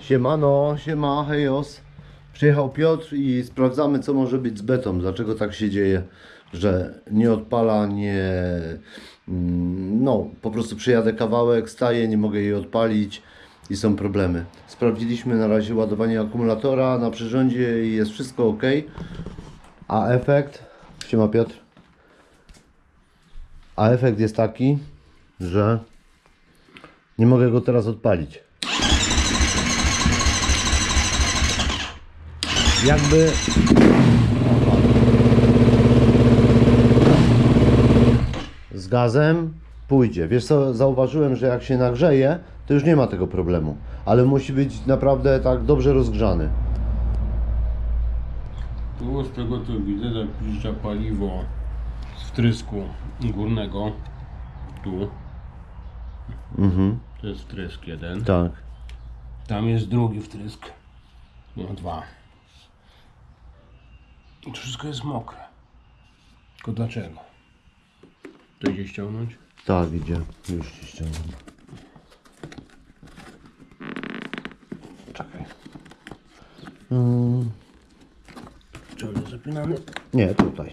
Siemano, siema, hejos. Przyjechał Piotr i sprawdzamy, co może być z betą. Dlaczego tak się dzieje, że nie odpala, no, po prostu przyjadę kawałek, staję, nie mogę jej odpalić i są problemy. Sprawdziliśmy na razie ładowanie akumulatora na przyrządzie i jest wszystko ok. A efekt, siema Piotr, a efekt jest taki, że nie mogę go teraz odpalić. Jakby z gazem pójdzie. Wiesz co, zauważyłem, że jak się nagrzeje, to już nie ma tego problemu, ale musi być naprawdę tak dobrze rozgrzany. Tu z tego co widzę, zapiszcza paliwo z wtrysku górnego. Tu. To jest wtrysk jeden. Tak. Tam jest drugi wtrysk. No, dwa. I to wszystko jest mokre. Tylko dlaczego? To idzie ściągnąć? Tak, idzie. Już ci ściągam. Czekaj. Czy on jest zapinany? Nie, tutaj.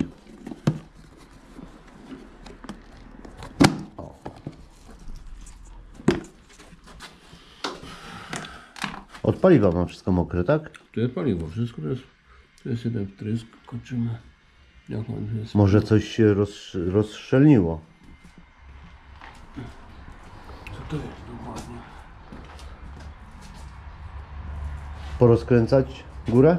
O. Od paliwa mam wszystko mokre, tak? To jest paliwo, wszystko to jest jeden wtrysk. Koczymy. Jak on jest? Może coś się rozstrzeliło. Co to jest dokładnie? Porozkręcać górę?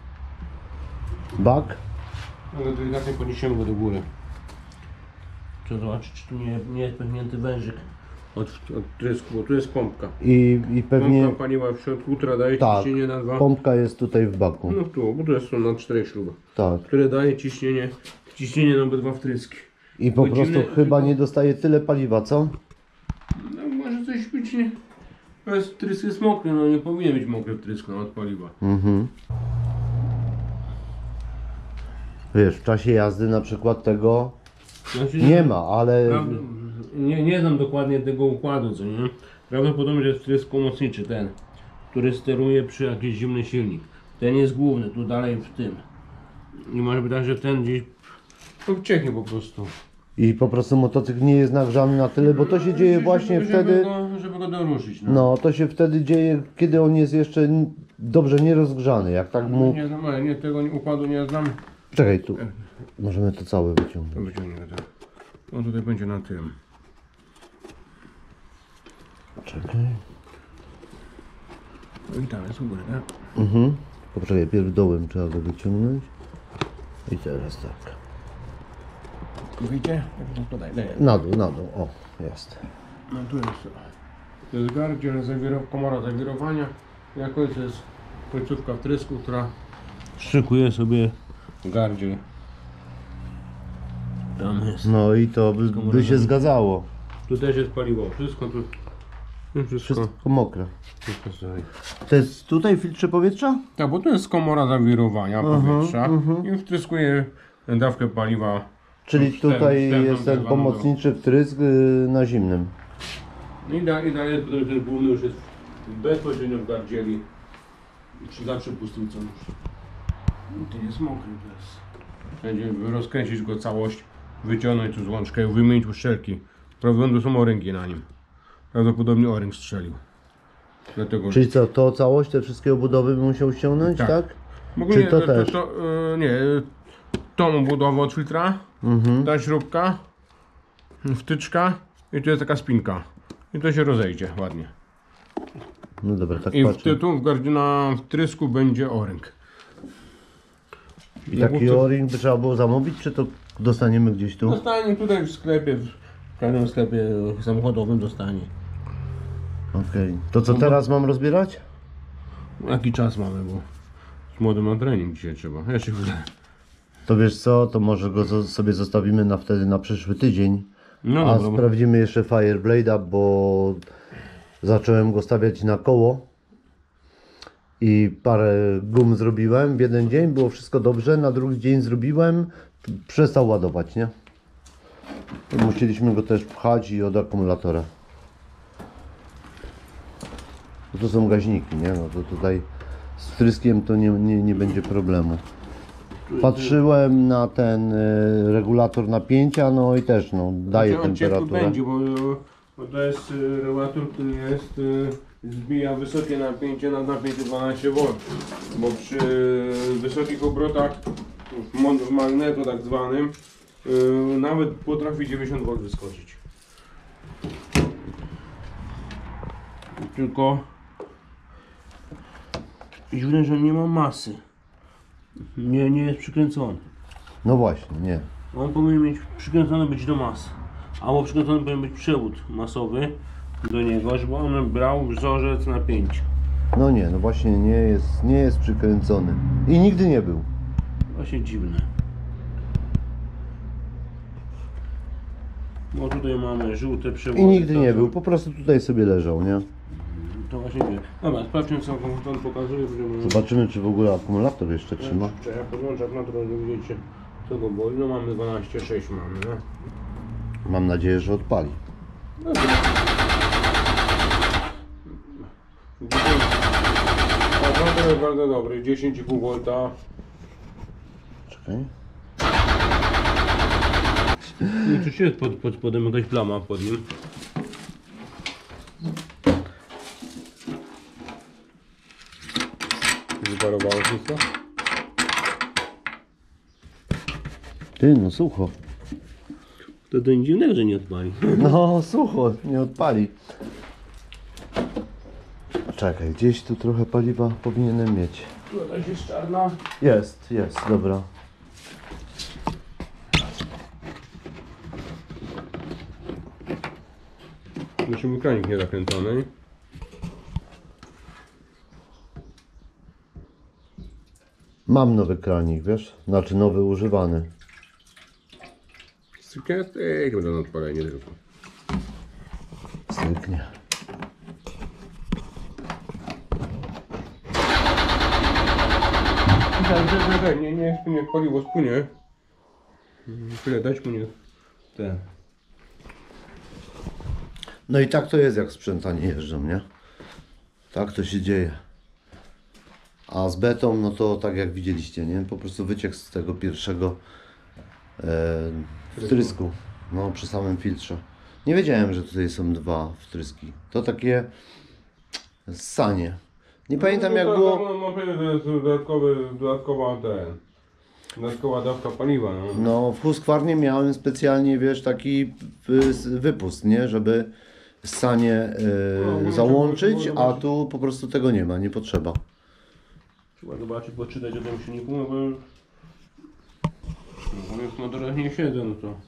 Bak? Ale delikatnie podniesiemy go do góry. Trzeba zobaczyć, czy tu nie jest pęknięty wężyk od wtrysku, bo tu jest pompka. I pewnie... Pompka paliwa w środku, która daje Tak, ciśnienie na dwa. pompka jest tutaj w baku. No tu, bo tu są na 4 śruby, Tak. które daje ciśnienie na obydwa wtryski. I po Godziny, prostu chyba tylko- nie dostaje tyle paliwa, co? No może coś być nie... Wtrysk jest mokry, no nie powinien być mokry wtrysk od paliwa. Wiesz, w czasie jazdy na przykład tego Znaczy, nie ma, ale... Nie znam dokładnie tego układu, co nie? Prawdopodobnie, że jest wtrysk pomocniczy, ten, który steruje przy jakiś zimny silnik. Ten jest główny, tu dalej w tym. I może być tak, że ten gdzieś ucieknie po prostu. I po prostu motocykl nie jest nagrzany na tyle, bo to się dzieje właśnie wtedy... Żeby go doruszyć. No. No, to się wtedy dzieje, kiedy on jest jeszcze dobrze nierozgrzany, jak tak mu... Nie znam, ale tego układu nie znam. Czekaj, tu. Możemy to całe To wyciągnąć. wyciągnie to. On tutaj będzie na tym. Czekaj. No i tam jest u góry, tak? Poczekaj, pierw dołem trzeba go wyciągnąć. I teraz tak. Wyjdzie? Podaj, daj. Na dół, o, jest. No tu jest. To jest gardziel, komora zawirowania. Jakoś jest końcówka wtrysku, która szykuje sobie gardziel. Tam jest. No i to by się zgadzało. Tu też jest paliwo. Wszystko tu. Wszystko mokre. Wszystko stoi. To jest tutaj w filtrze powietrza? Tak, bo to jest komora zawirowania powietrza i wtryskuje dawkę paliwa. Czyli tutaj wstępną jest ten tak pomocniczy wtrysk na zimnym. I dalej ten główny już jest bezpośrednio w gardzieli. Za przepustnicą już. I to jest mokry bez. Będzie rozkręcić go całość, wyciągnąć tu złączkę i wymienić uszczelki. Prawdopodobnie są oręgi na nim. Prawdopodobnie oręg strzelił. Dlatego, Czyli co, to całość, te wszystkie obudowy by musiał ściągnąć, Tak. tak? Mogę Czy to też? Nie, tą obudowę od filtra, ta śrubka, wtyczka i tu jest taka spinka. I to się rozejdzie ładnie. No dobra, tak I patrzę. tu na wtrysku będzie oręg. I taki o-ring by trzeba było zamówić, czy to dostaniemy gdzieś tu? Dostanie tutaj w sklepie, w każdym sklepie samochodowym dostanie. Okej. To co teraz mam rozbierać? Jaki czas mamy, bo z młodym na trening dzisiaj trzeba. Ja się chwilę. To wiesz co, to może go sobie zostawimy na wtedy na przyszły tydzień. No A dobra, bo sprawdzimy jeszcze Fireblade'a, bo zacząłem go stawiać na koło i parę gum zrobiłem w jeden dzień, było wszystko dobrze, na drugi dzień zrobiłem, przestał ładować, nie? Musieliśmy go też pchać i od akumulatora. To są gaźniki, nie? No to tutaj z wtryskiem to nie będzie problemu. Patrzyłem na ten regulator napięcia, no i też no, daje On ciepły temperaturę. będzie, bo to jest regulator, który jest, zbija wysokie napięcie na napięcie 12 V. Bo przy wysokich obrotach w magneto tak zwanym nawet potrafi 90 V wyskoczyć. Tylko dziwne, że nie ma masy. Nie jest przykręcony. No właśnie, nie. On powinien mieć przykręcony być do masy. Albo przykręcony powinien być przewód masowy do niego, żeby on brał wzorzec napięcia. No nie, no właśnie nie jest przykręcony. I nigdy nie był. Właśnie dziwne. Bo tutaj mamy żółte przewody. I nigdy nie to- był, po prostu tutaj sobie leżał, nie? To właśnie nie. Dobra, sprawdźmy co on pokazuje. Zobaczymy, czy w ogóle akumulator jeszcze trzyma. Czy ja podłączam na to, że widzicie co go boli. No mamy 12,6 mamy, no. Mam nadzieję, że odpali. Akumulator jest bardzo dobry, 10,5 V. Czekaj. No coś jest pod spodem, jakaś plama pod nim. Wyparowało wszystko? Ty, no sucho. To nic dziwnego, że nie odpali. No sucho, nie odpali. Czekaj, gdzieś tu trochę paliwa powinienem mieć. Tutaj jest czarna. Jest, dobra. Musimy kranik nie zakręcony. Mam nowy kranik, wiesz? Znaczy nowy używany. Stykniatek będą odpalenie tylko. Styknie. Nie paliwo spłynie. Tyle dać mu nie. Ten. No i tak to jest, jak sprzęta nie jeżdżą, nie? Tak to się dzieje. A z betą, no to tak jak widzieliście, nie? Po prostu wyciek z tego pierwszego wtrysku. No, przy samym filtrze. Nie wiedziałem, że tutaj są dwa wtryski. To takie ssanie. Nie pamiętam jak było. No to jest dodatkowa dawka paliwa. No. No, w Husqvarnie miałem specjalnie, wiesz, taki wypust, nie? Żeby ssanie załączyć, a tu po prostu tego nie ma, nie potrzeba. Trzeba zobaczyć, poczytać o tym silniku, no bo już na teraz nie siedzę, no to.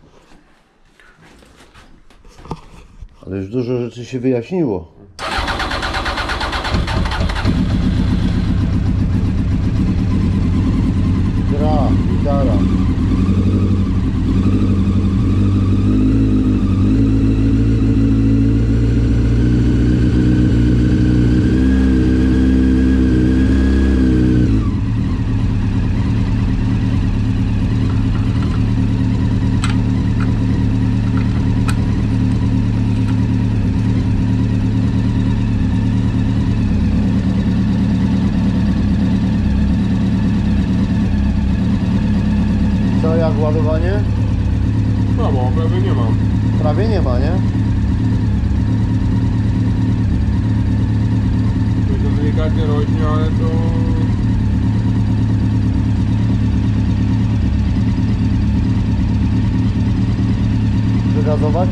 Ale już dużo rzeczy się wyjaśniło. Gra, gitara. Co, jak ładowanie? No bo prawie nie mam. Prawie nie ma, nie? To delikatnie rośnie, ale to... Wygazować?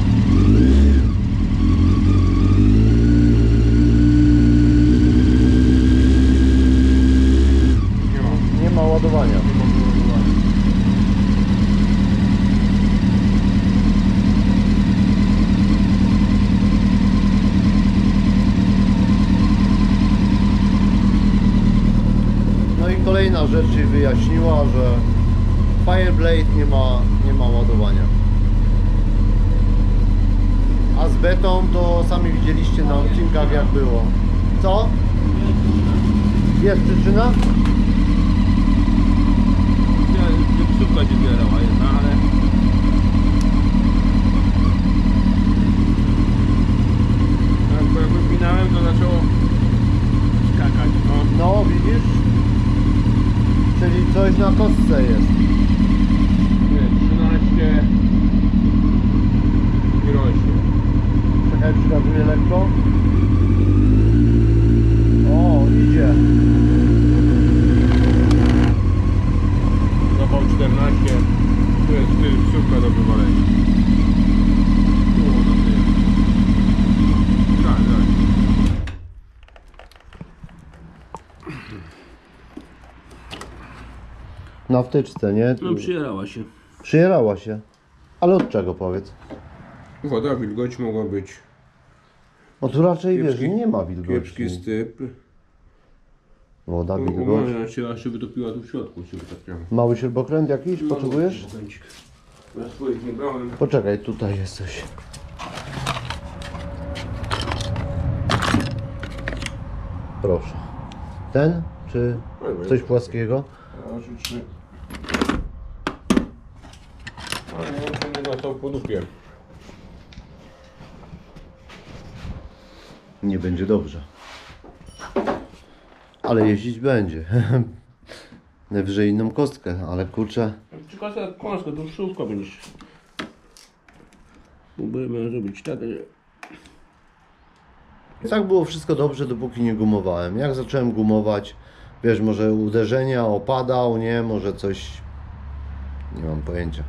Nie ma. Nie ma ładowania. No i kolejna rzecz się wyjaśniła, że Fireblade nie ma ładowania. A z betą to sami widzieliście na odcinkach jak było. Co? Jest przyczyna? Zepsutka ci zbierała jedna, ale... Jak wypinałem, to już na kostce jest. Nie, 13 i rośnie. Czekaj, przygazuję lekko. O, idzie. Zapał 14. Tu jest psówka do wywalenia. Tu na tym. Tak, tak. Na wtyczce, nie? No przyjarała się. Przyjerała się. Ale od czego powiedz? Woda, wilgoć mogła być. No tu raczej wiesz, Kiepski- nie ma wilgoci. Kiepski styp. Woda, wilgoć. Uważaj, się wytopiła tu w środku, się wytopiła. Mały śrubokręt jakiś potrzebujesz? Ja swoich nie brałem. Poczekaj, tutaj jest coś. Proszę. Ten? Czy coś płaskiego? Ja rzucę. Ale nie dostał po dupie. Nie będzie dobrze. Ale jeździć będzie. Najwyżej inną kostkę, ale kurczę. Tylko za kąskę, to wszystko będziesz. Próbujemy zrobić tak, że... I tak było wszystko dobrze, dopóki nie gumowałem. Jak zacząłem gumować, wiesz, może uderzenia, opadał, nie, może coś, nie mam pojęcia.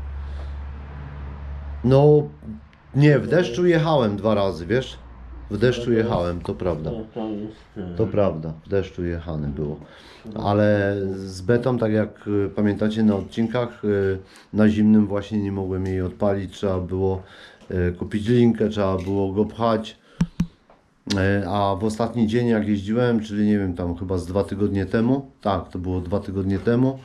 No, nie, w deszczu jechałem 2 razy, wiesz? W deszczu jechałem, to prawda. To prawda, w deszczu jechany było. Ale z betą, tak jak pamiętacie na odcinkach, na zimnym właśnie nie mogłem jej odpalić. Trzeba było kupić linkę, trzeba było go pchać. A w ostatni dzień jak jeździłem, czyli nie wiem, tam chyba z 2 tygodnie temu, tak, to było 2 tygodnie temu,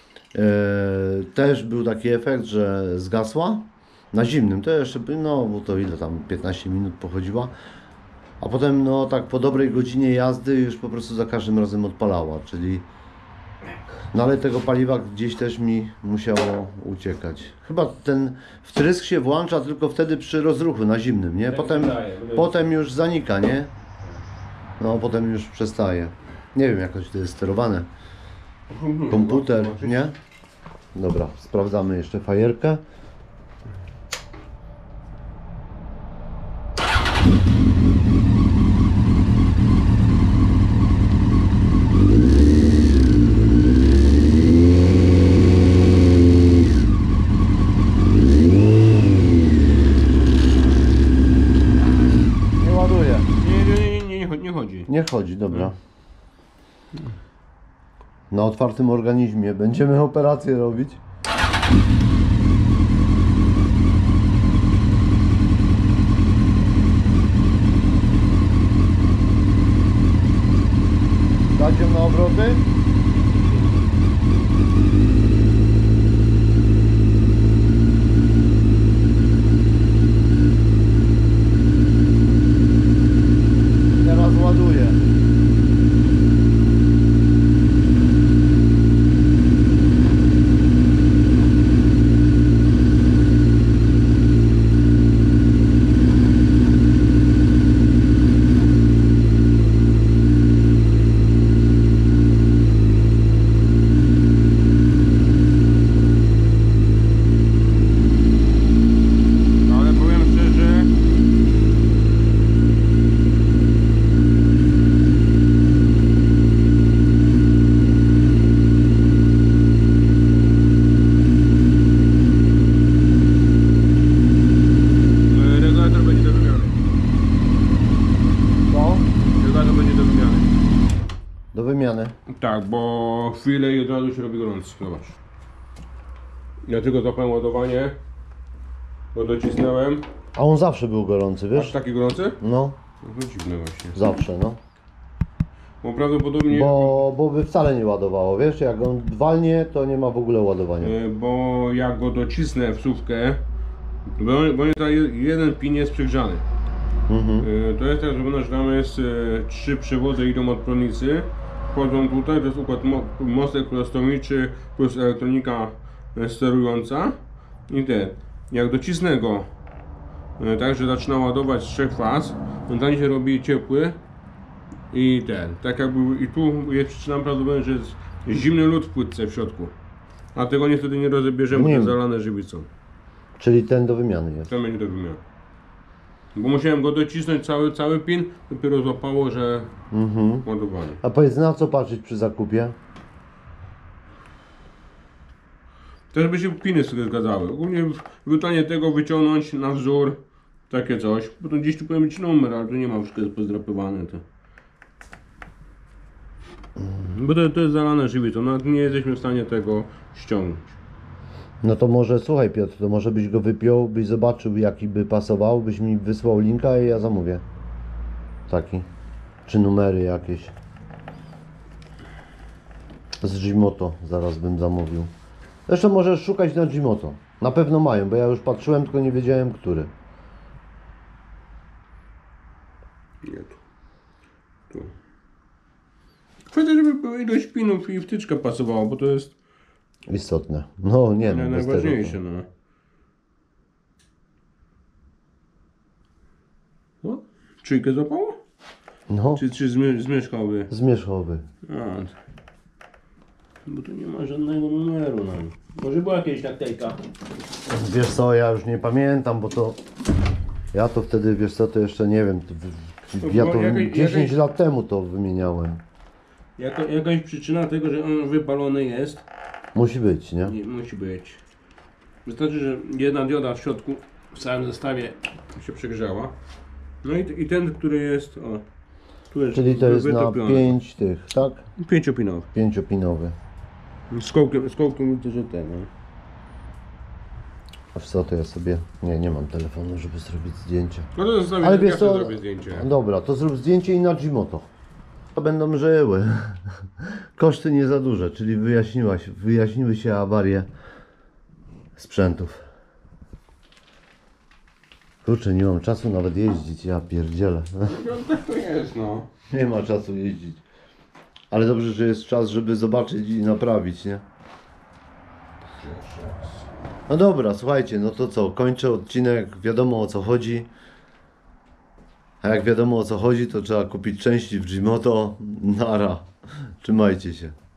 też był taki efekt, że zgasła. Na zimnym to jeszcze, no bo to ile tam, 15 minut pochodziła. A potem, no tak po dobrej godzinie jazdy już po prostu za każdym razem odpalała, czyli... No ale tego paliwa gdzieś też mi musiało uciekać. Chyba ten wtrysk się włącza tylko wtedy przy rozruchu na zimnym, nie? Potem już zanika, nie? No potem już przestaje. Nie wiem, jakoś to jest sterowane. Komputer, nie? Dobra, sprawdzamy jeszcze fajerkę. Nie ładuje. Nie chodzi. Nie chodzi, dobra. Na otwartym organizmie będziemy operację robić. Dać ją na obroty? Teraz ładuję. Ale powiem szczerze, regulator będzie do wymiany. Co? Regulator będzie do wymiany. Do wymiany. Tak, bo chwilę i od razu się robi gorący. Zobacz. Ja tylko zapałem ładowanie, bo docisnąłem. A on zawsze był gorący, Aż wiesz? taki gorący? No, No dziwne właśnie. zawsze, no. Bo prawdopodobnie... Bo by wcale nie ładowało, wiesz? Jak on walnie, to nie ma w ogóle ładowania. Bo jak go docisnę w słówkę, bo tutaj jeden pin jest przegrzany. Mhm. To jest tak zrobione, że tam jest 3 przewody idą od prądnicy, wchodzą tutaj, to jest układ mostek prostowniczy plus elektronika sterująca i jak docisnę go tak, że zaczyna ładować z 3 faz, on tam się robi ciepły i tak jakby i tu jest przyczyna prawdopodobnie, że jest zimny lód w płytce w środku. A tego niestety nie rozebierzemy, bo Nie. to jest zalane żywicą. Czyli ten do wymiany jest. To będzie do wymiany. Bo musiałem go docisnąć cały pin, dopiero złapało, że ładowanie. A powiedz, na co patrzeć przy zakupie? To żeby się piny sobie zgadzały. Ogólnie wytanie tego wyciągnąć na wzór, takie coś. Bo to gdzieś tu powinien być numer, ale tu nie ma, wszystko jest pozdrapywane. To. Bo to jest zalane żywicą, nawet nie jesteśmy w stanie tego ściągnąć. No to może, słuchaj Piotr, to może byś go wypiął, byś zobaczył jaki by pasował, byś mi wysłał linka i ja zamówię. Taki. Czy numery jakieś. Z Gimoto zaraz bym zamówił. Zresztą możesz szukać na Gimoto. Na pewno mają, bo ja już patrzyłem, tylko nie wiedziałem który. Nie tu. Tu. Kwestia, żeby była ilość pinów i wtyczka pasowała, bo to jest Istotne. No nie no, bez tego najważniejsze. No. O, trójkę złapało? to- No, Czy zmierzchowy? zmierzchowy. A, bo tu nie ma żadnego numeru. No. Może była jakieś naklejka. Wiesz co, ja już nie pamiętam, bo to... Ja to wtedy, wiesz co, to jeszcze nie wiem. Ja to 10 lat temu to wymieniałem. Jakaś przyczyna tego, że on wypalony jest, Musi być, nie? nie musi być. Wystarczy, że jedna dioda w środku w całym zestawie się przegrzała. No i ten, który jest, o, tu jest Czyli to jest na wytopiony. 5 tych, tak? 5-pinowy. 5-pinowy. Z kołkiem widzę, że ten. No. A co, to ja sobie... Nie mam telefonu, żeby zrobić zdjęcie. No to zostawię, Ale ja wiesz sobie co, zrobię zdjęcie. dobra, to zrób zdjęcie i na Gimoto. To będą żyły. Koszty nie za duże, czyli wyjaśniły się awarie sprzętów. Kurczę, nie mam czasu nawet jeździć, ja pierdzielę. No tak to jest, no. Nie ma czasu jeździć. Ale dobrze, że jest czas, żeby zobaczyć i naprawić, nie? No dobra, słuchajcie, no to co, kończę odcinek, wiadomo o co chodzi. A jak wiadomo o co chodzi, to trzeba kupić części w Gimoto. Nara, trzymajcie się.